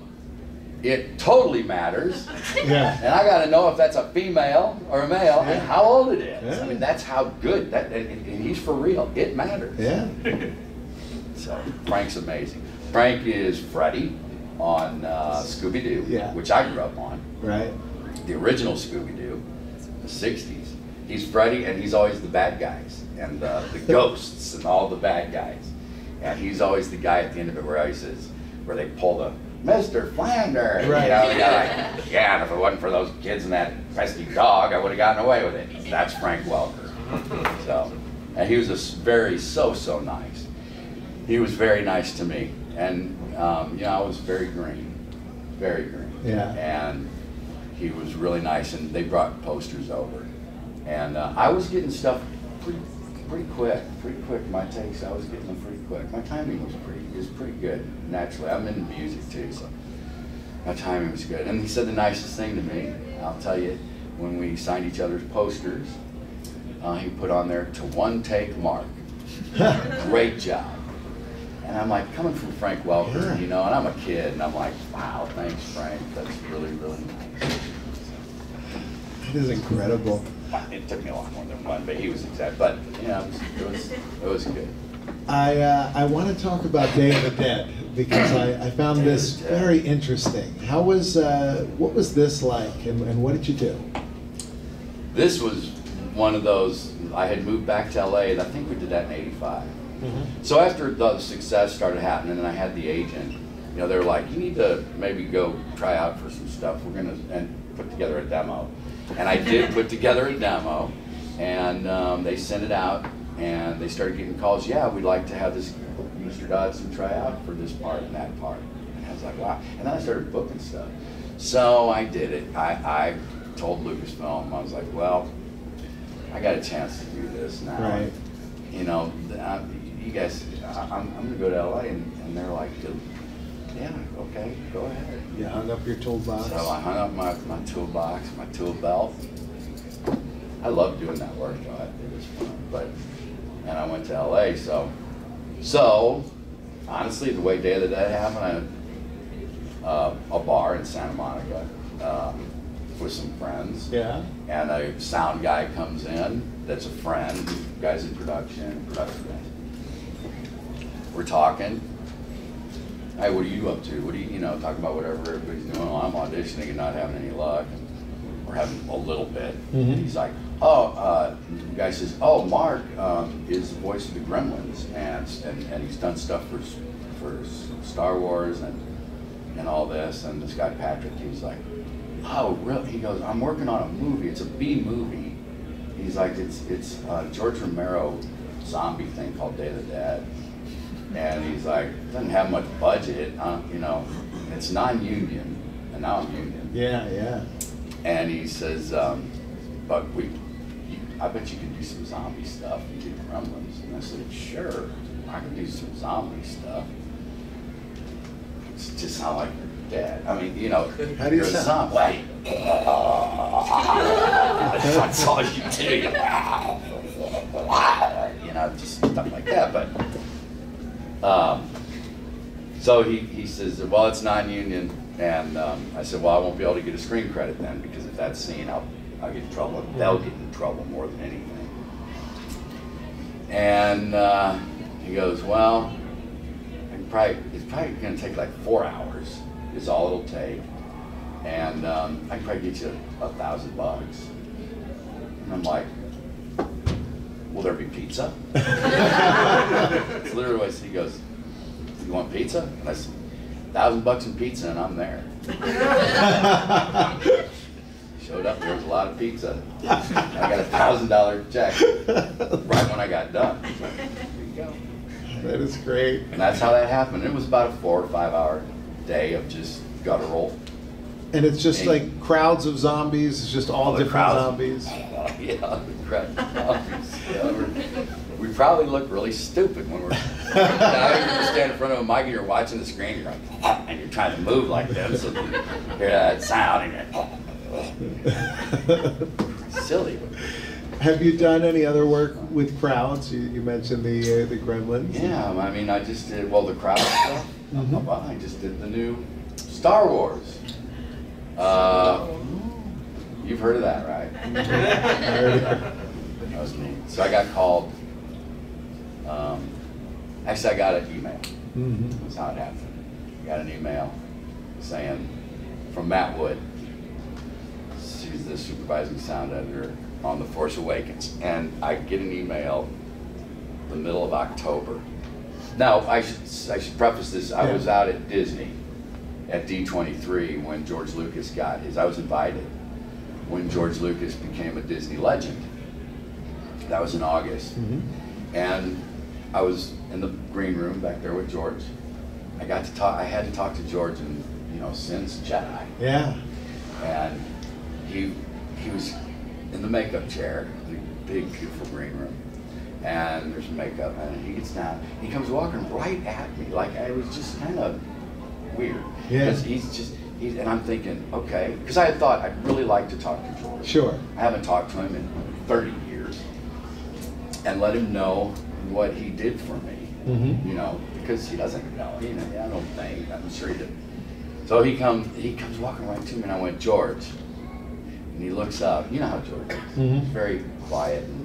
it totally matters. Yeah. And I gotta know if that's a female or a male, Yeah. and how old it is. Yeah. I mean, that's how good, that, and, and he's for real, it matters. Yeah. So, Frank's amazing. Frank is Freddy on uh, Scooby-Doo, Yeah. which I grew up on. Right. The original Scooby-Doo, the sixties. He's Freddy, and he's always the bad guys, and uh, the ghosts, and all the bad guys. And he's always the guy at the end of it where he says, where they pull the Mister Flanders. Right. You know, the guy like, yeah, and if it wasn't for those kids and that pesky dog, I would have gotten away with it. That's Frank Welker. So, and he was a s- very so so nice. He was very nice to me, and um, you know, I was very green, very green. Yeah. And he was really nice, and they brought posters over. And uh, I was getting stuff pretty, pretty quick, pretty quick. My takes, I was getting them pretty quick. My timing was pretty, is pretty good, naturally. I'm into music too, so my timing was good. And he said the nicest thing to me, I'll tell you, when we signed each other's posters, uh, he put on there, to one take Mark. Great job. And I'm like, coming from Frank Welker, Yeah. you know, and I'm a kid, and I'm like, wow, thanks, Frank. That's really, really nice. It is incredible. It took me a lot more than one, but he was exact. But yeah, it was it was, it was good. I uh, I want to talk about Day of the Dead because I, I found Day of this the Dead. very interesting. How was uh, what was this like, and, and what did you do? This was one of those. I had moved back to L A, and I think we did that in eighty-five. Mm-hmm. So after the success started happening, and I had the agent, you know, they were like, you need to maybe go try out for some stuff. We're gonna and put together a demo. And I did put together a demo, and um, they sent it out, and they started getting calls. Yeah, we'd like to have this Mister Dodson try out for this part and that part. And I was like, wow. And then I started booking stuff. So I did it. I, I told Lucasfilm, I was like, well, I got a chance to do this now. Right. You know, I, you guys, I, I'm, I'm gonna go to L A, and, and they're like, yeah, okay, go ahead. You hung up your toolbox. So I hung up my, my toolbox, my tool belt. I love doing that work, though. It was fun. But, and I went to L A, so, so, honestly, the way Day of the Dead happened, I, uh, a bar in Santa Monica uh, with some friends. Yeah. And a sound guy comes in that's a friend, guy's in production, production guy. We're talking. Hey, what are you up to? What do you, you know, talking about whatever everybody's doing. Well, I'm auditioning and not having any luck. And we're having a little bit. Mm-hmm. And he's like, oh, uh, the guy says, oh, Mark um, is the voice of the Gremlins. And, and, and he's done stuff for, for Star Wars and, and all this. And this guy, Patrick, he's like, oh, really? He goes, I'm working on a movie. It's a B movie. He's like, it's, it's a George Romero zombie thing called Day of the Dead. And he's like, doesn't have much budget, uh, you know, it's non-union, and now I'm union. Yeah, yeah. And he says, um, but we, you, I bet you can do some zombie stuff and do Gremlins. And I said, sure, I can do some zombie stuff. It just sound like you're dead. I mean, you know, How do you you're a sound? zombie. Wait. That's all you do. You know, just stuff like that, but. Um, so he, he says, well, it's non-union, and um, I said, well, I won't be able to get a screen credit then, because if that's seen, I'll, I'll get in trouble. They'll get in trouble more than anything. And uh, he goes, well, I can probably, it's probably going to take like four hours, is all it'll take, and um, I can probably get you a, a thousand bucks. And I'm like, will there be pizza? It's literally what he goes, you want pizza? And I said, thousand bucks in pizza and I'm there. Showed up, there was a lot of pizza. I got a thousand dollar check right when I got done. So, there you go. That is great. And that's how that happened. It was about a four or five hour day of just guttural. And it's just And like crowds of zombies, it's just all the different crowds. zombies. Yeah, the crowd of zombies. Yeah, we're- we probably look really stupid when we're now you stand in front of a mic and you're watching the screen, you're like, and you're trying to move like this, and you hear that sound, and you're silly. Have you done any other work with crowds? You, you mentioned the uh, the Gremlins. Yeah, I mean, I just did, well, the crowd stuff, Mhm. well, I just did the new Star Wars. Uh, you've heard of that, right? That was neat. So I got called, um, actually I got an email. Mm-hmm. That's how it happened. I got an email saying, from Matt Wood, she's the supervising sound editor on The Force Awakens, and I get an email the middle of October. Now, I should, I should preface this, I Yeah. was out at Disney at D twenty-three when George Lucas got his, I was invited when George Lucas became a Disney legend. That was in August. Mm-hmm. And I was in the green room back there with George. I got to talk, I had to talk to George, and you know, since Jedi. Yeah. And he he was in the makeup chair, the big, beautiful green room. And there's makeup, and he gets down. He comes walking right at me, like I was just kind of weird. Yeah. Because he's just, he's, and I'm thinking, okay, because I had thought I'd really like to talk to George. Sure. I haven't talked to him in thirty years, and let him know what he did for me. Mm-hmm. You know, because he doesn't know. You know, I don't think. I'm sure he didn't. So he comes, he comes walking right to me, and I went, George. And he looks up. You know how George is. Mm-hmm. He's very quiet and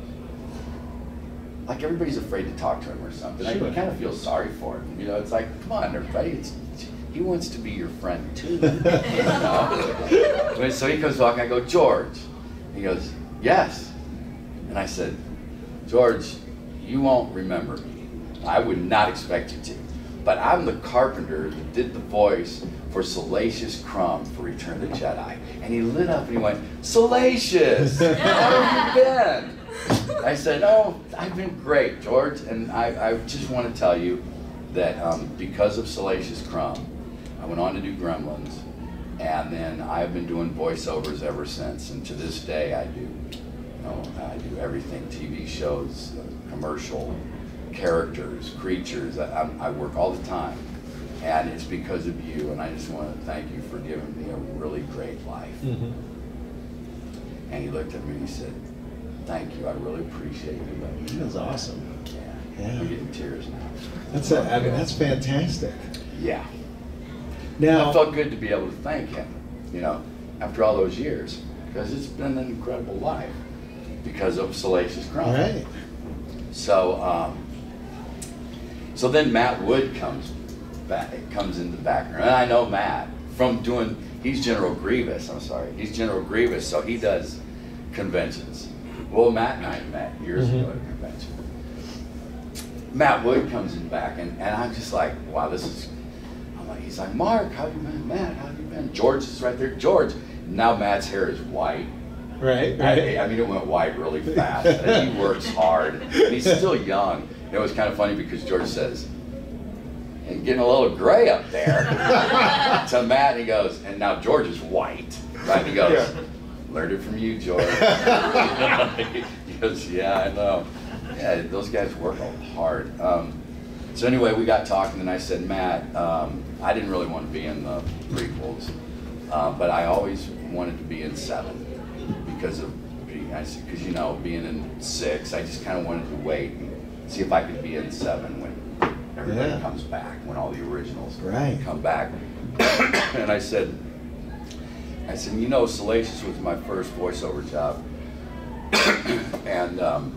like everybody's afraid to talk to him or something. Sure. I kind of feel sorry for him. You know, it's like, come on, everybody. It's, he wants to be your friend too. You know? So he comes walking. I go, George. He goes, yes. And I said, George, you won't remember me. I would not expect you to. But I'm the carpenter that did the voice for Salacious Crumb for Return of the Jedi. And he lit up and he went, Salacious, how have you been? I said, oh, I've been great, George. And I, I just want to tell you that um, because of Salacious Crumb, I went on to do Gremlins. And then I've been doing voiceovers ever since. And to this day, I do. You know, I do everything, T V shows, uh, commercial, characters, creatures. I, I, I work all the time. And it's because of you, and I just want to thank you for giving me a really great life. Mm-hmm. And he looked at me and he said, thank you, I really appreciate you letting me know That's that." awesome. Yeah. Yeah. I'm getting tears now. That's a, I mean, that's fantastic. Yeah. Now, It felt good to be able to thank him, you know, after all those years, because it's been an incredible life because of Salacious Crumb. right. So, um, so then Matt Wood comes back, comes in the background, and I know Matt from doing. He's General Grievous. I'm sorry, he's General Grievous, so he does conventions. Well, Matt and I met years Mhm. ago at a convention. Matt Wood comes in back, and, and I'm just like, wow, this is. I'm like, he's like, Mark, how you been? Matt, how you been? George is right there. George. Now Matt's hair is white. Right. Right. I, I mean, it went white really fast. And he works hard. And he's still young. It was kind of funny because George says, and getting a little gray up there. To Matt, he goes, and now George is white. Right? He goes, Yeah. learned it from you, George. He goes, yeah, I know. Yeah, those guys work hard. Um, so anyway, we got talking, and I said, Matt, um, I didn't really want to be in the prequels, uh, but I always wanted to be in seven. Because of being, because you know, being in six, I just kind of wanted to wait and see if I could be in seven when everybody Yeah. comes back, when all the originals Right. come back. And I said, I said, you know, Salacious was my first voiceover job, and um,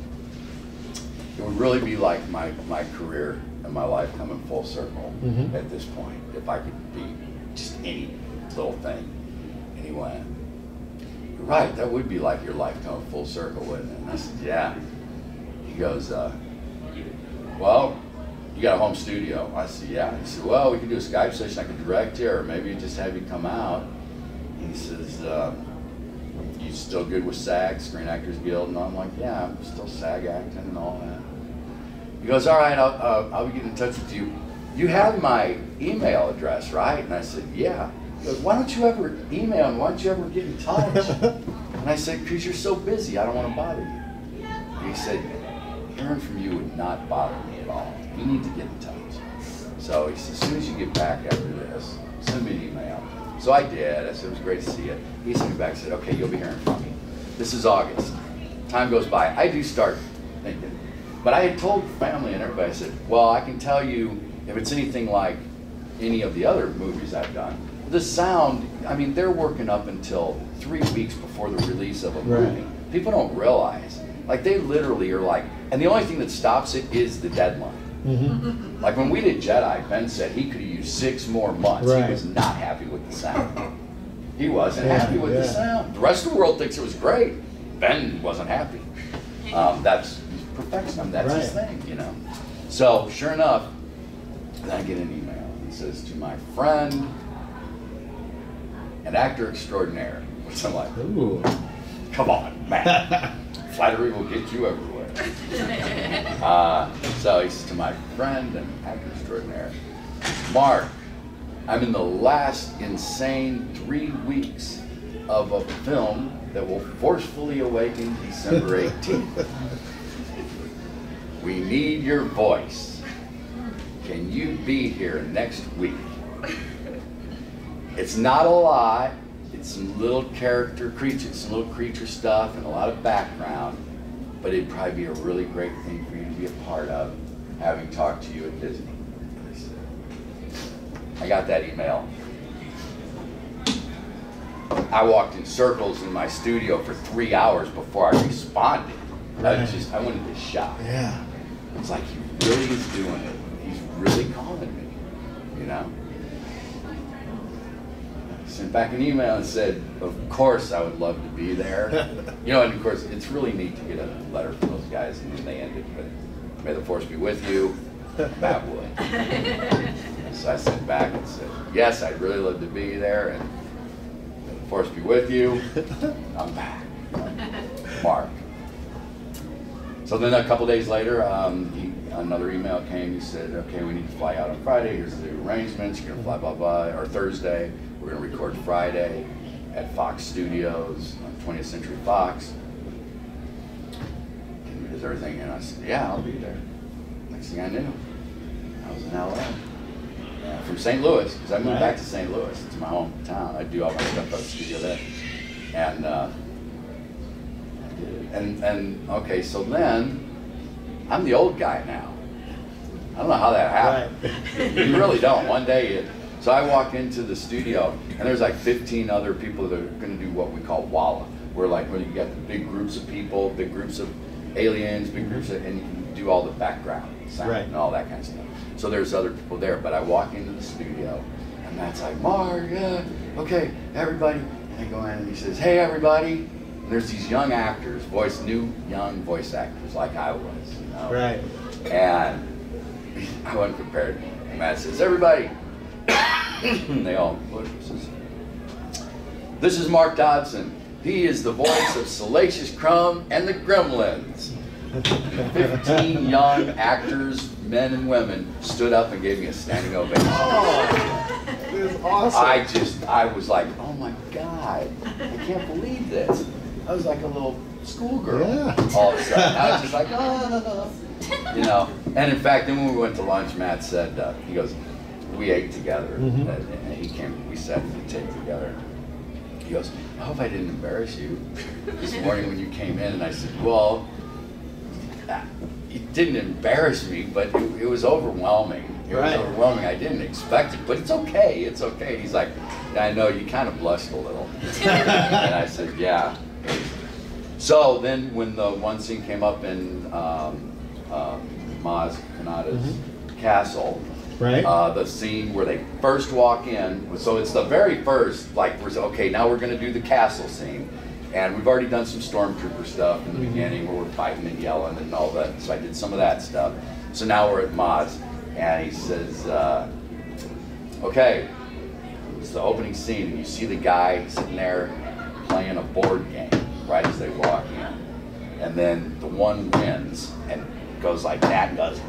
it would really be like my my career and my life coming full circle Mhm. at this point if I could be just any little thing. And he went, right, that would be like your life coming full circle, wouldn't it? And I said, yeah. He goes, uh, well, you got a home studio? I said, yeah. He said, well, we can do a Skype session. I can direct you, or maybe just have you come out. He says, uh, you still good with SAG, Screen Actors Guild? And I'm like, yeah, I'm still SAG acting and all that. He goes, all right, I'll, uh, I'll be getting in touch with you. You have my email address, right? And I said, yeah. He goes, why don't you ever email and why don't you ever get in touch? And I said, because you're so busy, I don't want to bother you. And he said, hearing from you would not bother me at all. You need to get in touch. So he said, as soon as you get back after this, send me an email. So I did. I said, it was great to see you. He sent me back and said, okay, you'll be hearing from me. This is August. Time goes by. I do start thinking. But I had told the family and everybody, I said, well, I can tell you if it's anything like any of the other movies I've done, the sound, I mean, they're working up until three weeks before the release of a movie. Right. People don't realize. Like, they literally are like, and the only thing that stops it is the deadline. Mm-hmm. Like, when we did Jedi, Ben said he could have used six more months. Right. He was not happy with the sound. He wasn't yeah, happy with yeah. the sound. The rest of the world thinks it was great. Ben wasn't happy. Um, that's perfection. That's right. his thing, you know. So, sure enough, then I get an email. It says, to my friend, an actor extraordinaire. Which I'm like, ooh, come on, man. Flattery will get you everywhere. uh, so he says, to my friend and actor extraordinaire, Mark, I'm in the last insane three weeks of a film that will forcefully awaken December eighteenth. We need your voice. Can you be here next week? It's not a lot. It's some little character creatures, some little creature stuff and a lot of background, but it'd probably be a really great thing for you to be a part of, having talked to you at Disney. I got that email. I walked in circles in my studio for three hours before I responded. Right. I was just, I went into shock. Yeah. It's like, he really is doing it. He's really calling me, you know? Sent back an email and said, of course I would love to be there. You know, and of course, it's really neat to get a letter from those guys, and then they ended with, may the force be with you, bad boy. So I sent back and said, yes, I'd really love to be there, and may the force be with you, I'm back. Mark. So then a couple days later, um, he, another email came. He said, okay, we need to fly out on Friday. Here's the arrangements. You're going to fly blah, blah, or Thursday. We're going to record Friday at Fox Studios, on twentieth Century Fox. Is everything? And I said, yeah, I'll be there. Next thing I knew, I was in L A. Uh, from Saint Louis, because I moved back to Saint Louis. It's my hometown. I do all my stuff at the studio there. And, uh, I did it. And, and, okay, so then, I'm the old guy now. I don't know how that happened. Right. You really don't. One day, it, so I walk into the studio, and there's like fifteen other people that are going to do what we call Walla. Where like, where you get the big groups of people, big groups of aliens, big groups of, and you can do all the background sound right. and all that kind of stuff. So there's other people there, but I walk into the studio, and Matt's like, Mark, yeah, okay, everybody. And I go in, and he says, hey, everybody. And there's these young actors, voice, new young voice actors, like I was, you know. Right. And I wasn't prepared. And Matt says, everybody. And they all look. This is Mark Dodson. He is the voice of Salacious Crumb and the Gremlins. And fifteen young actors, men and women, stood up and gave me a standing ovation. Oh, this is awesome. I just, I was like, oh my God, I can't believe this. I was like a little schoolgirl yeah. all of a sudden. I was just like, oh, you know. And in fact, then when we went to lunch, Matt said, uh, he goes, we ate together, mm-hmm. and, and he came, we sat at the table together. He goes, I hope I didn't embarrass you this morning when you came in. And I said, well, it didn't embarrass me, but it, it was overwhelming. It right. was overwhelming. I didn't expect it, but it's okay. It's okay. And he's like, I know, you kind of blushed a little. And I said, yeah. So then when the one scene came up in um, uh, Maz Kanata's mm-hmm. castle, right. uh, the scene where they first walk in, so it's the very first, like, we're okay, now we're going to do the castle scene. And we've already done some stormtrooper stuff in the mm-hmm. beginning where we're fighting and yelling and all that. So I did some of that stuff. So now we're at Maz. and he says, uh, okay, it's the opening scene, and you see the guy sitting there playing a board game right as they walk in. And then the one wins and goes like that and goes,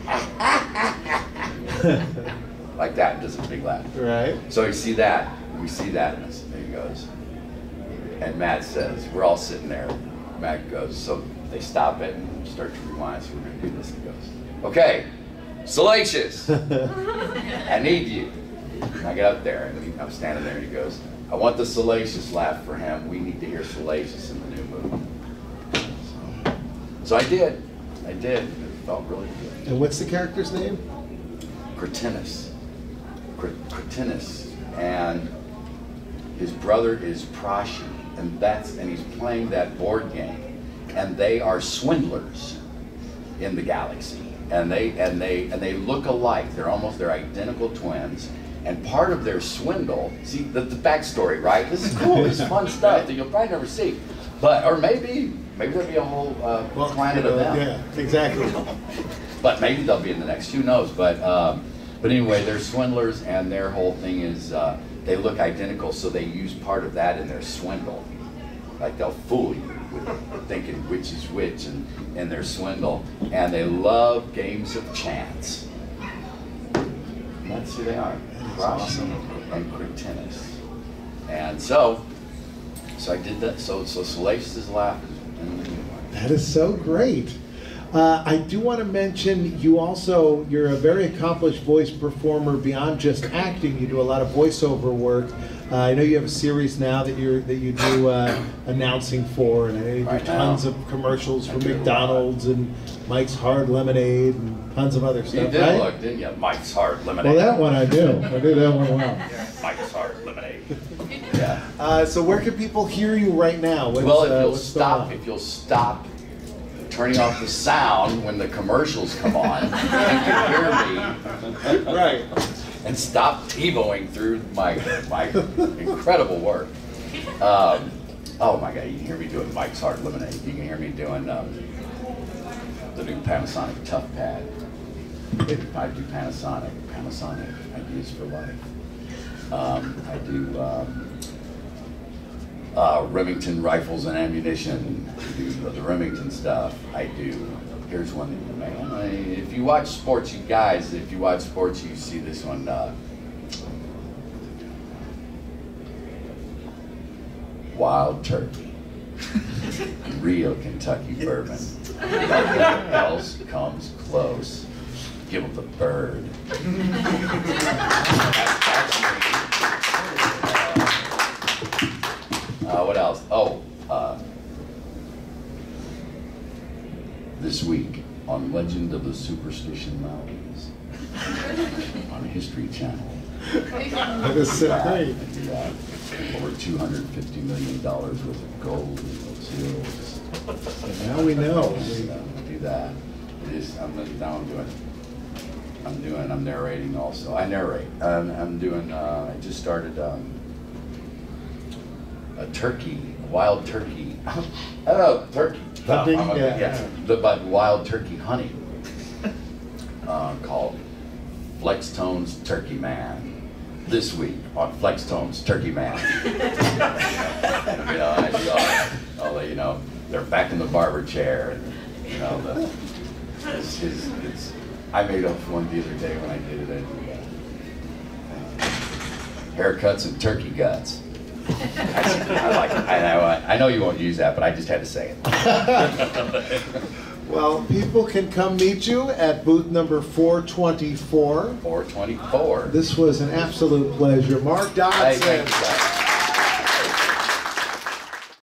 like that, and does a big laugh. Right. So you see that, we see that, and there he goes. And Matt says, we're all sitting there. Matt goes, so they stop it and start to rewind, so we're going to do this. He goes, okay, Salacious, I need you. And I get up there, and he, I'm standing there, and he goes, I want the Salacious laugh for him. We need to hear Salacious in the new movie. So, so I did. I did. It felt really good. And what's the character's name? Cretinus. Cretinus. And his brother is Prashi. And that's and he's playing that board game. And they are swindlers in the galaxy. And they and they and they look alike. They're almost they're identical twins. And part of their swindle, see the, the backstory, right? This is cool. This is fun stuff that you'll probably never see. But or maybe maybe there'll be a whole uh, well, planet you know, of them. Yeah, exactly. But maybe they'll be in the next. Who knows? But um, but anyway, they're swindlers, and their whole thing is uh, they look identical, so they use part of that in their swindle. Like they'll fool you with thinking which is which in, in their swindle, and they love games of chance. And that's who they are. Awesome. And Cretinus. And so, so I did that. So, so Salacious laugh. That is so great. Uh, I do want to mention you also, you're a very accomplished voice performer beyond just acting. You do a lot of voiceover work. Uh, I know you have a series now that you that you do uh, announcing for, and I know you do Right tons now. of commercials I for do. McDonald's and Mike's Hard Lemonade and tons of other You stuff. did right? look, didn't you? Mike's Hard Lemonade. Well, that one I do. I do that one well. Mike's Hard Lemonade. Yeah. Uh, so where can people hear you right now? What's, Well, if uh, you'll what's stop, going if you'll stop turning off the sound when the commercials come on, you can hear me. on? Right. And stop TiVoing through my my incredible work. Um, oh my God, you can hear me doing Mike's Hard Lemonade. You can hear me doing um, the new Panasonic Tough Pad. I do Panasonic, Panasonic Ideas for Life. Um, I do um, uh, Remington Rifles and Ammunition. I do the Remington stuff. I do. Here's one that you may. I mean, if you watch sports, you guys, if you watch sports, you see this one. Uh, Wild Turkey, real Kentucky bourbon. Nothing else comes close. Give them the bird. That's me. Uh, what else? Oh. Uh, This week on Legend of the Superstition Mountains on History Channel. That is so great. And, uh, over two hundred fifty million dollars worth of gold in those hills. And now we know. And, uh, do that. It is, I'm, now I'm doing, I'm doing, I'm narrating also. I narrate. Um, I'm doing, uh, I just started um, a turkey, a wild turkey. Oh, turkey. Hunting, Um, I'm a- yeah. yeah, the but wild turkey hunting uh, called Flextone's Turkey Man. This week on Flextone's Turkey Man. You know, I do all, all the, you know, they're back in the barber chair, and you know, the it's, it's, it's I made up one the other day when I did it. And, uh, haircuts and turkey guts. I, I like it. I know, I know you won't use that, but I just had to say it. Well, people can come meet you at booth number four twenty-four. four twenty-four. This was an absolute pleasure. Mark Hey, Dodson. thank you.